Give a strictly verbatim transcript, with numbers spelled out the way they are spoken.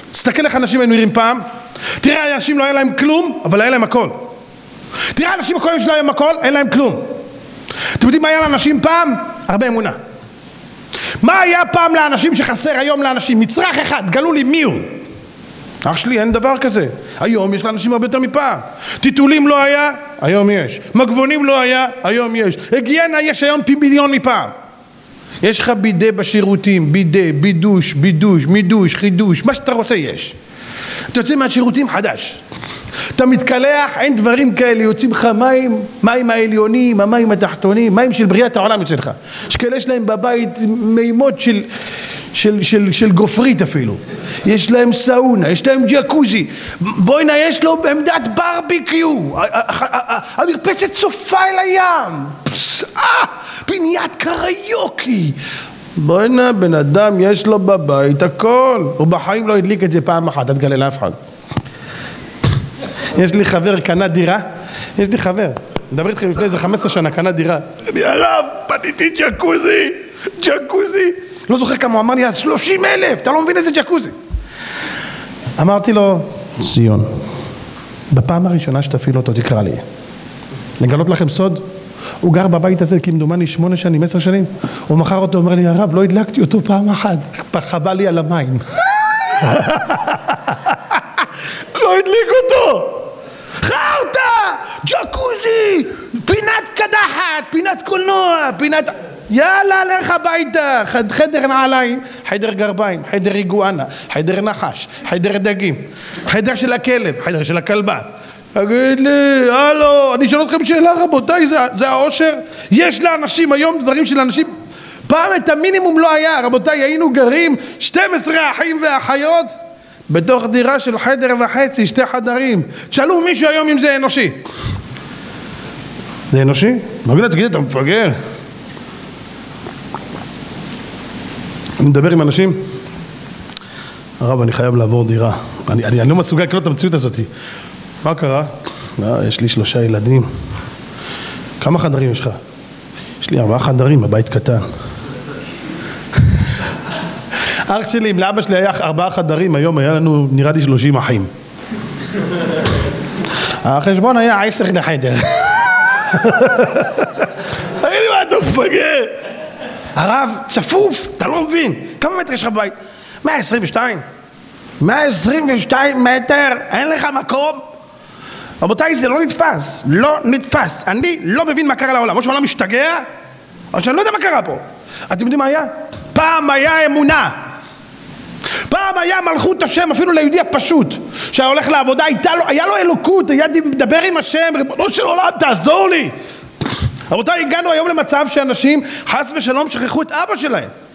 תסתכל איך אנשים היינו נראים פעם. תראה, אנשים לא היה להם כלום, אבל היה להם הכל. תראה, אנשים הכל יש להם הכל, אין להם כלום. אתם יודעים מה היה לאנשים פעם? הרבה אמונה. מה היה פעם לאנשים שחסר היום לאנשים? מצרך אחד, גלו לי מי הוא? אח שלי, אין דבר כזה. היום יש לאנשים הרבה יותר מפעם. טיטולים לא היה, היום יש. מגבונים לא היה, היום יש. היגיינה יש היום פי מיליון מפעם. יש לך בידה בשירותים, בידה, בידוש, בידוש, מידוש, חידוש, מה שאתה רוצה יש. אתה יוצא מהשירותים חדש. אתה מתקלח, אין דברים כאלה, יוצאים לך מים, מים העליונים, המים התחתונים, מים של בריאת העולם יוצא לך. יש כאלה יש להם בבית מימות של, של, של, של גופרית אפילו. יש להם סאונה, יש להם ג'קוזי. בואינה, יש לו עמדת ברביקיו. המרפסת צופה אל הים. פיניית קריוקי. בואינה, בן אדם יש לו בבית הכל. הוא בחיים לא הדליק את זה פעם אחת, את גלה לאף אחד. יש לי חבר, קנה דירה, יש לי חבר, מדבר איתכם לפני איזה חמש עשרה שנה, קנה דירה. אני הרב, פניתי ג'קוזי, ג'קוזי. לא זוכר כמה, הוא אמר לי, אז שלושים אלף, אתה לא מבין איזה ג'קוזי. אמרתי לו, ציון, בפעם הראשונה שתפעיל אותו, תקרא לי. לגלות לכם סוד? הוא גר בבית הזה כמדומני שמונה שנים, עשר שנים. הוא מחר אותו, אומר לי, הרב, לא הדלקתי אותו פעם אחת, חבל לי על המים. לא הדליק אותו. חרטה, ג'קוזי, פינת קדחת, פינת קולנוע, פינת... יאללה, לך הביתה. חדר נעליים, חדר גרביים, חדר איגואנה, חדר נחש, חדר דגים, חדר של הכלב, חדר של הכלבה. תגיד לי, הלו, אני שואל אתכם שאלה, רבותיי, זה, זה האושר? יש לאנשים היום דברים של אנשים... פעם את המינימום לא היה, רבותיי, היינו גרים שנים עשר אחים ואחיות בתוך דירה של חדר וחצי, שתי חדרים. תשאלו מישהו היום אם זה אנושי. זה אנושי? מגילה, תגיד, אתה מפגר. אני מדבר עם אנשים, הרב, אני חייב לעבור דירה. אני, אני, אני לא מסוגל לקלוט את המציאות הזאת. מה קרה? לא, יש לי שלושה ילדים. כמה חדרים יש לך? יש לי ארבעה חדרים, הבית קטן. אח שלי, אם לאבא שלי היה ארבעה חדרים, היום היה לנו נראה לי שלושים אחים. החשבון היה עשר לחדר. תגיד לי מה אתה מפגר? הרב, צפוף, אתה לא מבין. כמה מטר יש לך בבית? מאה עשרים ושתיים. מאה עשרים ושתיים מטר, אין לך מקום? רבותיי, זה לא נתפס, לא נתפס. אני לא מבין מה קרה לעולם. או שהעולם משתגע, או שאני לא יודע מה קרה פה. אתם יודעים מה היה? פעם היה אמונה. פעם היה מלכות השם, אפילו ליהודי הפשוט, שהיה הולך לעבודה, הייתה לו, היה לו אלוקות, היה מדבר עם השם, ריבונו של עולם, תעזור לי. רבותיי, הגענו היום למצב שאנשים חס ושלום שכחו את אבא שלהם.